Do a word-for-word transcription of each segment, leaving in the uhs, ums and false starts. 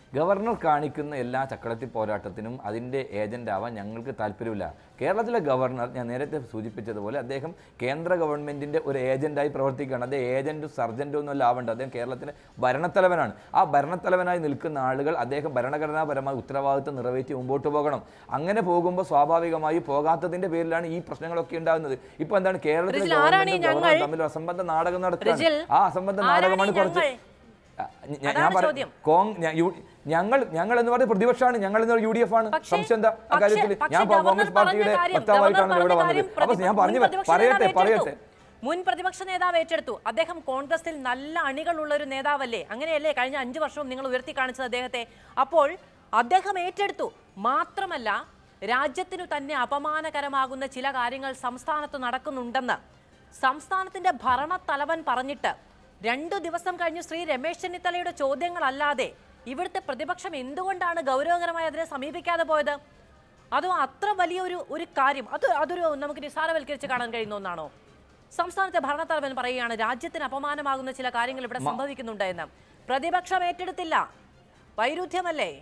Governor കാണിക്കുന്ന എല്ലാ ചക്രവർത്തി പോരാട്ടത്തിനും അതിൻ്റെ ഏജൻ്റ് ആവാൻ ഞങ്ങൾക്ക് താല്പര്യമില്ല. കേരളത്തിലെ ഗവർണർ ഞാൻ നേരത്തെ സൂചിപ്പിച്ചതുപോലെ അദ്ദേഹം കേന്ദ്ര ഗവൺമെൻറ്റിൻ്റെ ഒരു ഏജൻ്റായി പ്രവർത്തിക്കുകയാണ്. അദ്ദേഹം ഏജൻറ്റും സർജൻറ്റും ഒന്നുമല്ല ആവേണ്ടത്. അദ്ദേഹം കേരളത്തിൻ്റെ ഭരണത്തലവനാണ്. ആ ഭരണത്തലവനായി നിൽക്കുന്ന ആളുകൾ അദ്ദേഹം ഭരണഘടനാപരമായ ഉത്തരവാദിത്വം നിറവേറ്റി മുമ്പോട്ട് പോകണം. അങ്ങനെ പോകുമ്പോൾ സ്വാഭാവികമായി പോകാത്തതിൻ്റെ പേരിലാണ് ഈ പ്രശ്നങ്ങളൊക്കെ ഉണ്ടാകുന്നത്. ഇപ്പോൾ എന്താണ് കേരളത്തിലെ ഗവൺമെൻറ്റും ഗവർണറും തമ്മിൽ അസംബന്ധ നാടകം നടത്തുകയാണ്. ആ അസംബന്ധ നാടകമാണ് കുറച്ച് ഞാൻ പറഞ്ഞു. ഞങ്ങൾ ഞങ്ങൾ എന്ന് പറയുന്നത് പ്രതിപക്ഷമാണ്, ഞങ്ങൾ എന്ന് യു ഡി എഫ് ആണ്. സംശയം എന്താ അക്കാര്യത്തിൽ? ഞാൻ കോൺഗ്രസ് പാർട്ടിയുടെ വക്താവായിട്ടാണ് ഇവിടെ വന്നത്. അപ്പൊ ഞാൻ പറഞ്ഞു പറയട്ടെ പറയട്ടെ മുൻ പ്രതിപക്ഷ നേതാവ് ഏറ്റെടുത്തു. അദ്ദേഹം കോൺഗ്രസിൽ നല്ല അണികളുള്ള ഒരു നേതാവല്ലേ? അങ്ങനെയല്ലേ കഴിഞ്ഞ അഞ്ചു വർഷവും നിങ്ങൾ ഉയർത്തി കാണിച്ചത് അദ്ദേഹത്തെ? അപ്പോൾ അദ്ദേഹം ഏറ്റെടുത്തു. മാത്രമല്ല, രാജ്യത്തിനു തന്നെ അപമാനകരമാകുന്ന ചില കാര്യങ്ങൾ സംസ്ഥാനത്ത് നടക്കുന്നുണ്ടെന്ന് സംസ്ഥാനത്തിന്റെ ഭരണത്തലവൻ പറഞ്ഞിട്ട് രണ്ടു ദിവസം കഴിഞ്ഞ് ശ്രീ രമേശ് ചെന്നിത്തലയുടെ ചോദ്യങ്ങളല്ലാതെ ഇവിടുത്തെ പ്രതിപക്ഷം എന്തുകൊണ്ടാണ് ഗൗരവകരമായി അതിനെ സമീപിക്കാതെ പോയത്? അതോ അത്ര വലിയൊരു ഒരു കാര്യം അത് അതൊരു നമുക്ക് നിസ്സാരവൽക്കരിച്ച് കാണാൻ കഴിയുന്ന ഒന്നാണോ? സംസ്ഥാനത്തെ ഭരണത്തലവൻ പറയുകയാണ് രാജ്യത്തിന് അപമാനമാകുന്ന ചില കാര്യങ്ങൾ ഇവിടെ സംഭവിക്കുന്നുണ്ട് എന്ന്. പ്രതിപക്ഷം ഏറ്റെടുത്തില്ല. വൈരുദ്ധ്യമല്ലേ?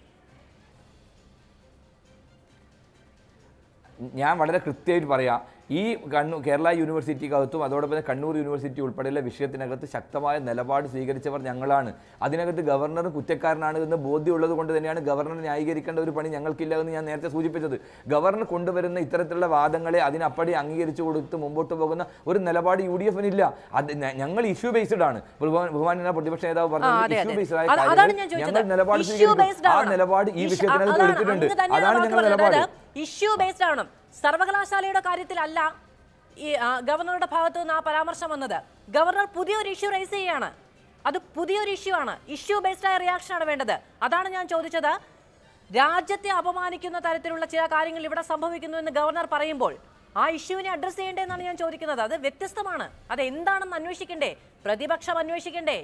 ഞാൻ വളരെ കൃത്യമായിട്ട് പറയാം. ഈ കണ്ണൂർ കേരള യൂണിവേഴ്സിറ്റിക്കകത്തും അതോടൊപ്പം തന്നെ കണ്ണൂർ യൂണിവേഴ്സിറ്റി ഉൾപ്പെടെയുള്ള വിഷയത്തിനകത്ത് ശക്തമായ നിലപാട് സ്വീകരിച്ചവർ ഞങ്ങളാണ്. അതിനകത്ത് ഗവർണർ കുറ്റക്കാരനാണ് എന്ന് ബോധ്യമുള്ളത് കൊണ്ട് തന്നെയാണ് ഗവർണർ ന്യായീകരിക്കേണ്ട ഒരു പണി ഞങ്ങൾക്കില്ല എന്ന് ഞാൻ നേരത്തെ സൂചിപ്പിച്ചത്. ഗവർണർ കൊണ്ടുവരുന്ന ഇത്തരത്തിലുള്ള വാദങ്ങളെ അതിനപ്പടി അംഗീകരിച്ചു കൊടുത്ത് മുമ്പോട്ട് പോകുന്ന ഒരു നിലപാട് യു ഡി എഫിനില്ല. അത് ഞങ്ങൾ ഇഷ്യൂ ബേസ്ഡ് ആണ്. ബഹുമാന്യനായ പ്രതിപക്ഷ നേതാവ് പറഞ്ഞത് ഇഷ്യൂ ബേസ്ഡ് ആയ കാര്യങ്ങൾ ഞങ്ങൾ നിലപാട് സ്വീകരിക്കും. ആ നിലപാട് ഈ വിഷയത്തിനകത്ത് എടുത്തിട്ടുണ്ട്. അതാണ് ഞങ്ങളുടെ നിലപാട്. ഇഷ്യൂ ബേസ്ഡ് ആണ്. സർവകലാശാലയുടെ കാര്യത്തിലല്ല ഈ ഗവർണറുടെ ഭാഗത്തു നിന്ന് ആ പരാമർശം വന്നത്. ഗവർണർ പുതിയൊരു ഇഷ്യൂ റേസ് ചെയ്യാണ്. അത് പുതിയൊരു ഇഷ്യൂ ആണ്. ഇഷ്യൂ ബേസ്ഡ് ആയ റിയാക്ഷൻ ആണ് വേണ്ടത്. അതാണ് ഞാൻ ചോദിച്ചത്. രാജ്യത്തെ അപമാനിക്കുന്ന തരത്തിലുള്ള ചില കാര്യങ്ങൾ ഇവിടെ സംഭവിക്കുന്നു എന്ന് ഗവർണർ പറയുമ്പോൾ ആ ഇഷ്യൂവിനെ അഡ്രസ് ചെയ്യേണ്ടതെന്നാണ് ഞാൻ ചോദിക്കുന്നത്. അത് വ്യത്യസ്തമാണ്. അത് എന്താണെന്ന് അന്വേഷിക്കണ്ടേ? പ്രതിപക്ഷം അന്വേഷിക്കണ്ടേ?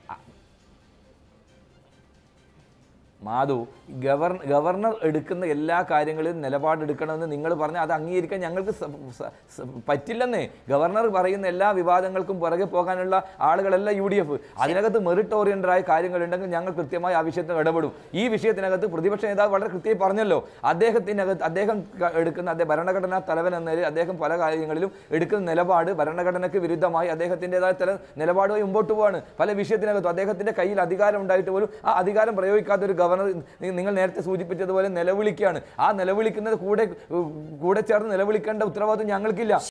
മാധു, ഗവർണർ ഗവർണർ എടുക്കുന്ന എല്ലാ കാര്യങ്ങളിലും നിലപാടെടുക്കണമെന്ന് നിങ്ങൾ പറഞ്ഞാൽ അത് അംഗീകരിക്കാൻ ഞങ്ങൾക്ക് പറ്റില്ലെന്നേ. ഗവർണർ പറയുന്ന എല്ലാ വിവാദങ്ങൾക്കും പുറകെ പോകാനുള്ള ആളുകളല്ല യു ഡി എഫ്. അതിനകത്ത് മെറിറ്റ് ഓറിയന്റഡായ കാര്യങ്ങളുണ്ടെങ്കിൽ ഞങ്ങൾ കൃത്യമായി ആ വിഷയത്തിൽ ഇടപെടും. ഈ വിഷയത്തിനകത്ത് പ്രതിപക്ഷ നേതാവ് വളരെ കൃത്യമായി പറഞ്ഞല്ലോ. അദ്ദേഹത്തിനകത്ത് അദ്ദേഹം എടുക്കുന്ന അദ്ദേഹം ഭരണഘടനാ തലവൻ എന്ന നിലയിൽ അദ്ദേഹം പല കാര്യങ്ങളിലും എടുക്കുന്ന നിലപാട് ഭരണഘടനയ്ക്ക് വിരുദ്ധമായി അദ്ദേഹത്തിൻ്റെതായ ചില നിലപാടുമായി മുമ്പോട്ട് പോവാണ്. പല വിഷയത്തിനകത്തും അദ്ദേഹത്തിൻ്റെ കയ്യിൽ അധികാരം ഉണ്ടായിട്ട് പോലും ആ അധികാരം പ്രയോഗിക്കാത്ത ഒരു ഗവർണർ നിങ്ങൾ നേരത്തെ സൂചിപ്പിച്ചതുപോലെ നിലവിളിക്കുകയാണ്. ആ നിലവിളിക്കുന്നത് കൂടെ കൂടെ ചേർന്ന് നിലവിളിക്കേണ്ട ഉത്തരവാദിത്വം ഞങ്ങൾക്കില്ല.